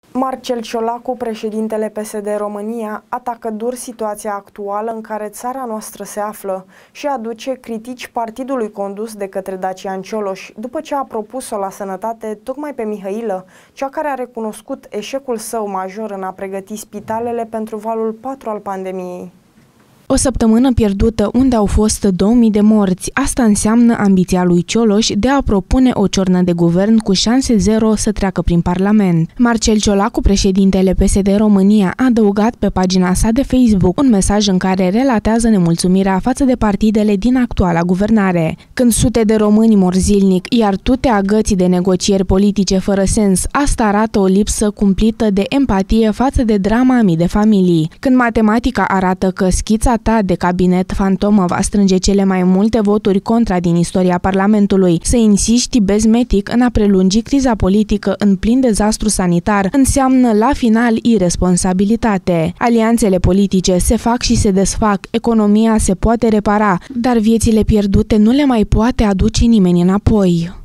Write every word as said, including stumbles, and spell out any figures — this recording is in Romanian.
Marcel Ciolacu, președintele P S D România, atacă dur situația actuală în care țara noastră se află și aduce critici partidului condus de către Dacian Cioloș, după ce a propus-o la sănătate tocmai pe Mihailă, cea care a recunoscut eșecul său major în a pregăti spitalele pentru valul patru al pandemiei. O săptămână pierdută unde au fost două mii de morți. Asta înseamnă ambiția lui Cioloș de a propune o ciornă de guvern cu șanse zero să treacă prin Parlament. Marcel Ciolacu, președintele P S D România, a adăugat pe pagina sa de Facebook un mesaj în care relatează nemulțumirea față de partidele din actuala guvernare. Când sute de români mor zilnic, iar tu te agăți de negocieri politice fără sens, asta arată o lipsă cumplită de empatie față de drama a mii de familii. Când matematica arată că schița ta de cabinet fantomă va strânge cele mai multe voturi contra din istoria Parlamentului, să insiști bezmetic în a prelungi criza politică în plin dezastru sanitar înseamnă la final iresponsabilitate. Alianțele politice se fac și se desfac, economia se poate repara, dar viețile pierdute nu le mai poate aduce nimeni înapoi.